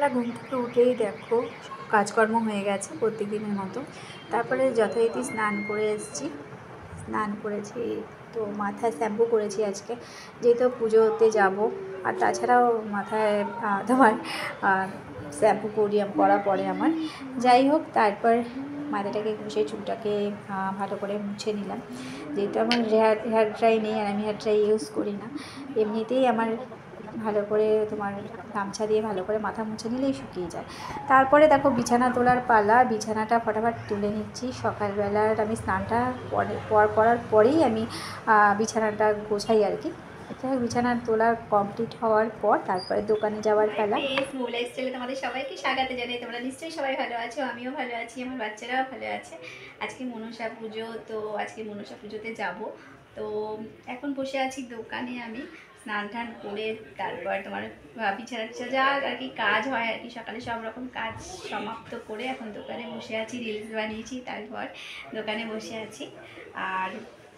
সকালবেলা ঘুম থেকে উঠেই দেখো কাজকর্ম হয়ে গেছে প্রত্যেকদিনের মতো। তারপরে যথারীতি স্নান করে এসেছি, স্নান করেছি, তো মাথায় শ্যাম্পু করেছি আজকে, যেহেতু পুজোতে যাব। আর তাছাড়াও মাথায় তোমার শ্যাম্পু করা পরে আমার, যাই হোক। তারপর মাথাটাকে ঘষে চুলটাকে ভালো করে মুছে নিলাম, যেহেতু আমার হেয়ার ড্রাই নেই আর আমি হেয়ার ড্রাই ইউজ করি না। এমনিতেই আমার ভালো করে তোমার গামছা দিয়ে ভালো করে মাথা মুছে নিলেই শুকিয়ে যায়। তারপরে দেখো বিছানা তোলার পালা, বিছানাটা ফটাফট তুলে নিচ্ছি। সকালবেলার আমি স্নানটা করার পরেই আমি বিছানাটা গোছাই আর কি। বিছানা তোলা কমপ্লিট হওয়ার পর তারপরে দোকানে যাওয়ার পালা। স্মল লাইফস্টাইলে তোমাদের সবাইকে স্বাগত জানাই। তোমরা নিশ্চয়ই সবাই ভালো আছো, আমিও ভালো আছি, আমার বাচ্চারাও ভালো আছে। আজকে মনসা পুজো, তো আজকে মনসা পুজোতে যাব। তো এখন বসে আছি দোকানে, আমি স্নান টান করে তারপর তোমার বিছানা যা আর কি কাজ হয় আর কি, সকালে সব রকম কাজ সমাপ্ত করে এখন দোকানে বসে আছি। রিলস বানিয়েছি, তারপর দোকানে বসে আছি। আর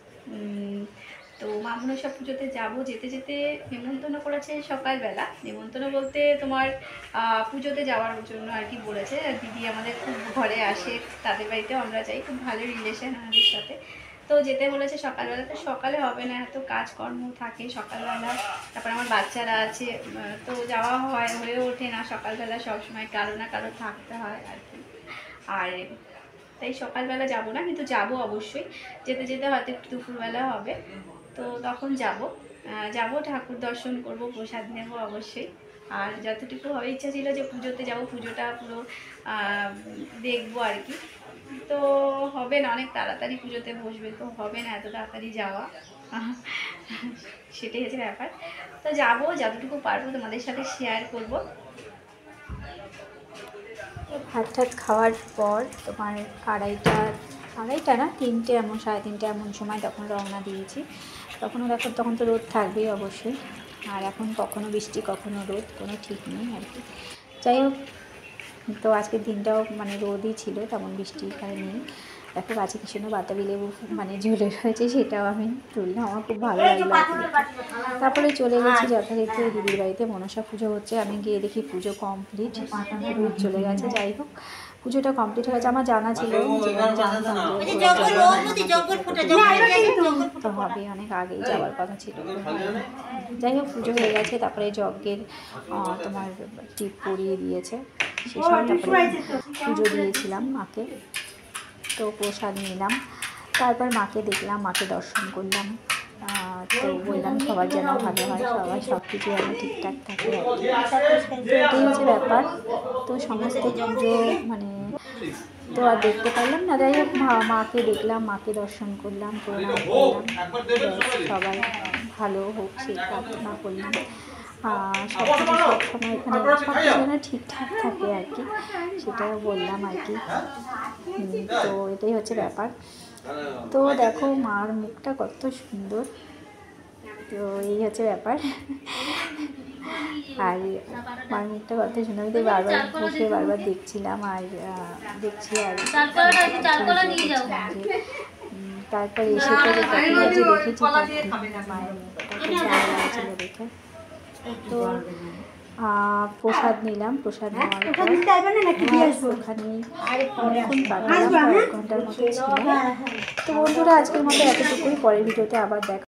তো মা মনসা পুজোতে যাবো। যেতে যেতে নেমন্তন্ন করেছে সকালবেলা, নেমন্তন্ন বলতে তোমার পুজোতে যাওয়ার জন্য আর কি বলেছে। দিদি আমাদের খুব ঘরে আসে, তাদের বাড়িতেও আমরা যাই, খুব ভালো রিলেশন আমাদের সাথে। তো যেতে বলেছে সকালবেলা, তো সকালে হবে না, এত কাজকর্ম থাকে সকালবেলা। তারপর আমার বাচ্চারা আছে, তো যাওয়া হয়ে ওঠে না সকালবেলা, সবসময় কারো না কারো থাকতে হয় আর কি। আর তাই সকালবেলা যাব না, কিন্তু যাব অবশ্যই। যেতে যেতে হয়তো একটু দুপুরবেলা হবে, তো তখন যাব ঠাকুর দর্শন করব, প্রসাদ নেব অবশ্যই। আর যতটুকু হবে, ইচ্ছা ছিল যে পুজোতে যাব, পুজোটা পুরো দেখবো আর কি। তো হবে না, অনেক তাড়াতাড়ি পুজোতে বসবে, তো হবে না এত তাড়াতাড়ি যাওয়া, সেটাই হচ্ছে ব্যাপার। তো যাব, যতটুকু পারবো তোমাদের সাথে শেয়ার করব। ভাত টাত খাওয়ার পর তোমার আড়াইটা না 3টে এমন, 3:30 এমন সময় তখন রওনা দিয়েছি। তখন তো রোদ থাকবেই অবশ্যই। আর এখন কখনো বৃষ্টি কখনো রোদ, কোনো ঠিক নেই আর কি। যাই হোক, তো আজকের দিনটাও মানে রোদই ছিল, তেমন বৃষ্টি এখানে নেই। দেখো গাছে কি সুন্দর বাতাবি লেবু মানে ঝুলে রয়েছে, সেটাও আমি তুললাম, আমার খুব ভালো লাগলো। তারপরে চলে গেছি যথারীতি দিদির বাড়িতে। মনসা পুজো হচ্ছে, আমি গিয়ে দেখি পুজো কমপ্লিট, চলে গেছে। যাই হোক, পুজোটা কমপ্লিট হয়ে গেছে। আমার জানা ছিল তো হবে, অনেক আগেই যাওয়ার কথা ছিল। যাই হোক, পুজো হয়ে গেছে। তারপরে যজ্ঞের তোমার টিপ পরিয়ে দিয়েছে, সেই সময় তারপরে পুজো দিয়েছিলাম মাকে, তো প্রসাদ নিলাম। তারপর মাকে দেখলাম, মাকে দর্শন করলাম। তো বললাম সবার যেন ভালো হয়, সবার সব কিছু যেন ঠিকঠাক থাকে আর কি। তো এটাই হচ্ছে ব্যাপার। তো সমস্ত পুজো মানে তো আর দেখতে পারলাম না। যাই হোক, মাকে দেখলাম, মাকে দর্শন করলাম, প্রণাম করলাম, সবাই ভালো হোক সেই প্রার্থনা করলাম। সব কিছু সবসময় এখানে সব কিছু যেন ঠিকঠাক থাকে আর কি, সেটা বললাম আর কি। তো এটাই হচ্ছে ব্যাপার। তো দেখো মার মুখটা কত সুন্দর, তো এই হচ্ছে ব্যাপার। আর মার মুখটা কত সুন্দর, আমি তো বারবার দেখছিলাম আর দেখছি। আর তারপরে এসে তো দেখেছি মায়ের মুখটা ভালো লাগছিল দেখে। তো প্রসাদ নিলাম, প্রসাদ নেওয়ার পর ওখানে অনেকক্ষণ কাটালাম, 1 ঘন্টার মতো ছিলাম। তো বন্ধুরা, আজকের মতো এতটুকুই। পরের ভিডিওতে আবার দেখা।